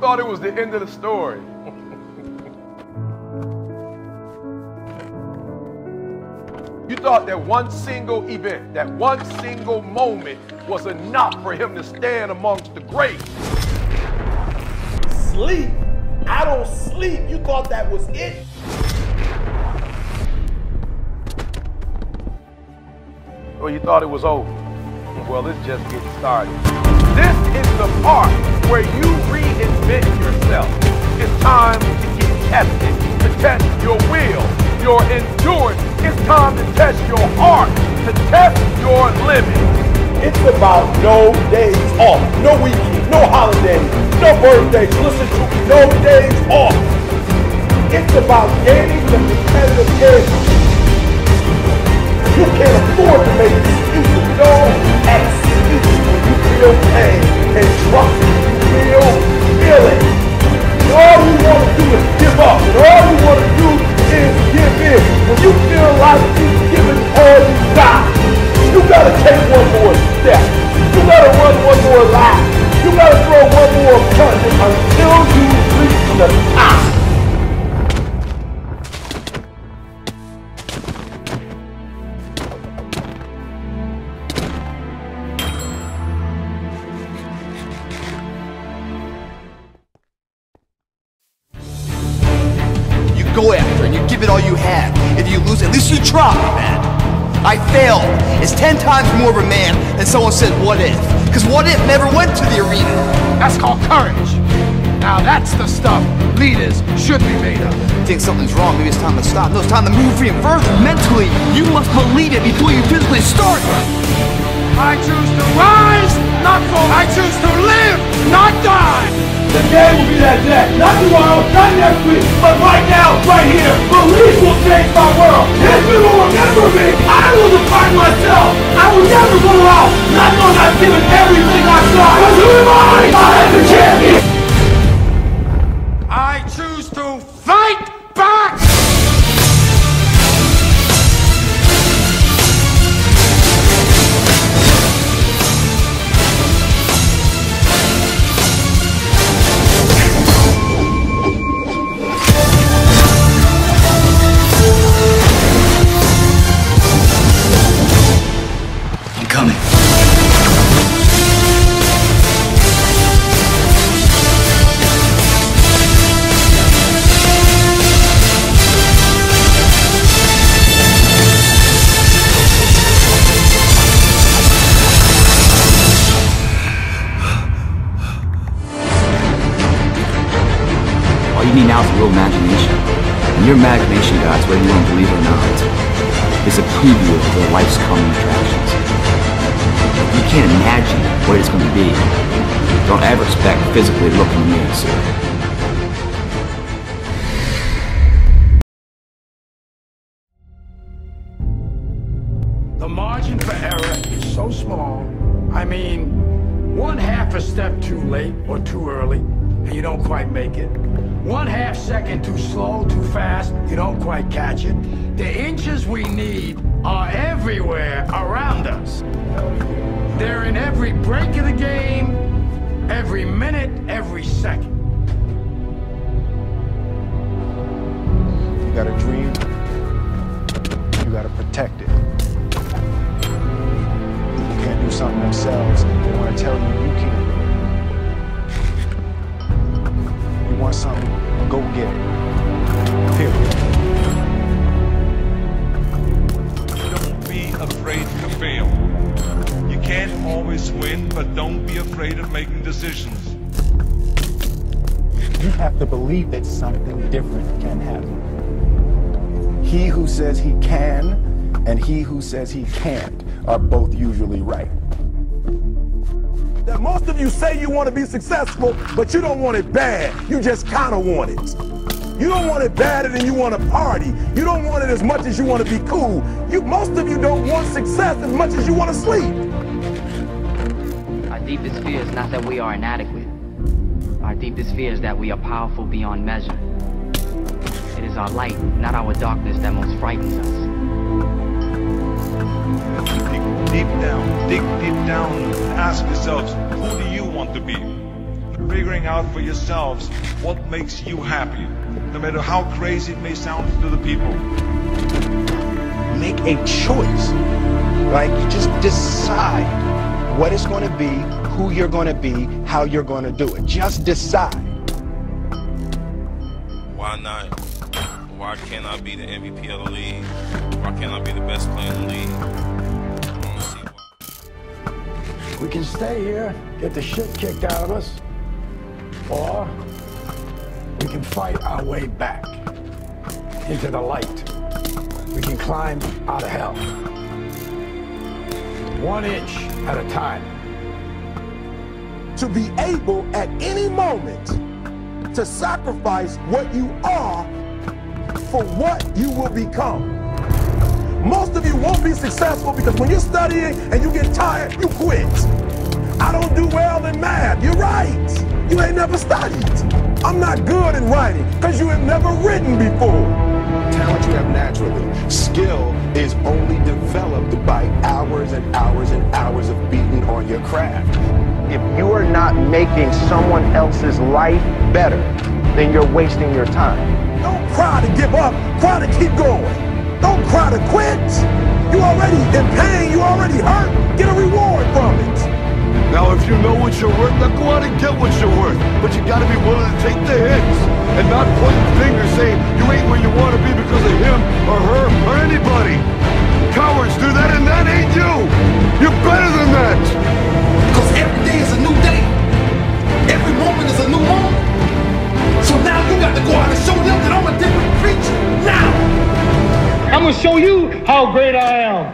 thought it was the end of the story. You thought that one single event, that one single moment was enough for him to stand amongst the greats. Sleep? I don't sleep. You thought that was it? Well, you thought it was over. Well, it's just getting started. This is the part where you reinvent yourself. It's time to get tested, to test your will, your endurance. It's time to test your heart, to test your limits. It's about no days off, no weekends, no holidays, no birthdays. Listen to me, no days off. It's about gaining the competitive edge. You can't afford to make excuses. No excuses when you feel pain. And trust me, you feel it. And all you want to do is give up. And all you want to do is give in. When you feel like you've given all you got, you gotta take one more step. You gotta run one more lap. You gotta throw one more punch until you reach the top. Go after and you give it all you have. If you lose, at least you try, man. I failed. It's 10 times more of a man than someone said, what if? Because what if never went to the arena? That's called courage. Now that's the stuff leaders should be made of. Think something's wrong, maybe it's time to stop. No, it's time to move even further. Mentally, you must believe it before you physically start. I choose to rise, not fall. I choose to live, not die. The day will be that day. Not tomorrow, not next week, but right now, right here. Belief will change my world. History will remember me. I will define myself. I will never go out not knowing I've given everything I've got. Because who am I? I am the champion. I choose to fight back. All you need now is a little imagination. And your imagination, guys, whether you want to believe it or not, is a preview of the life's coming attractions. You can't imagine what it's going to be. Don't ever expect physically looking in the mirror. The margin for error is so small. I mean, 1/2 a step too late or too early, and you don't quite make it. 1/2 second too slow, too fast, you don't quite catch it. The inches we need are everywhere around us. They're in every break of the game, every minute, every second. You got a dream, you got to protect it. People can't do something themselves, they want to tell you you can't do it. You want something, go get it. Period. Don't be afraid to fail. You can't always win, but don't be afraid of making decisions. You have to believe that something different can happen. He who says he can and he who says he can't are both usually right. That most of you say you want to be successful, but you don't want it bad. You just kind of want it. You don't want it badder than you want to party. You don't want it as much as you want to be cool. Most of you don't want success as much as you want to sleep. Our deepest fear is not that we are inadequate. Our deepest fear is that we are powerful beyond measure. It is our light, not our darkness, that most frightens us. Dig deep down, and ask yourselves, who do you want to be? figuring out for yourselves what makes you happy, no matter how crazy it may sound to the people. Make a choice. Like, you just decide what it's going to be, who you're going to be, how you're going to do it. Just decide. Why not? Why can't I be the MVP of the league? Why can't I be the best player in the league? I don't see why. We can stay here, get the shit kicked out of us, or we can fight our way back into the light. We can climb out of hell. 1 inch at a time. To be able at any moment to sacrifice what you are for what you will become. Most of you won't be successful because when you're studying and you get tired, you quit. I don't do well in math. You're right. You ain't never studied. I'm not good in writing because you have never written before. Talent you have naturally. Skill is only developed by hours and hours and hours of beating on your craft. If you are not making someone else's life better, then you're wasting your time. Don't cry to give up, cry to keep going. Don't cry to quit. You're already in pain, you already hurt. Get a reward from it. Now, if you know what you're worth, now go out and get what you're worth. But you gotta be willing to take the hits and not pointing fingers saying you ain't where you want to be because of him or her or anybody. Cowards do that, and that ain't you. You're better than that. Because every day is a new day. Every moment is a new moment. So now you got to go out and show them that I'm a different creature. Now! I'm going to show you how great I am.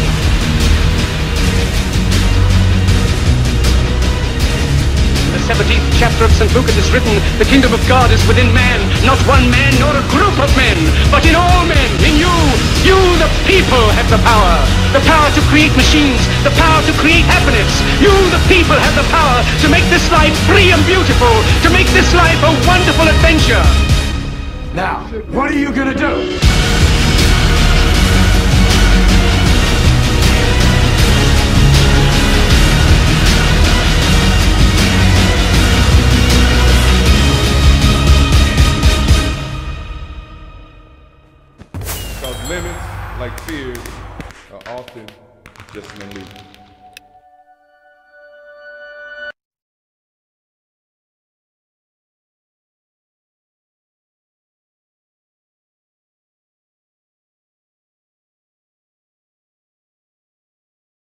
The 17th chapter of St. Luke is written, the kingdom of God is within man, not one man nor a group of men, but in all men, in you. You, the people, have the power to create machines, the power to create happiness. You, the people, have the power to make this life free and beautiful, to make this life a wonderful adventure. Now, what are you gonna do? Because limits, like fears, are often just an illusion.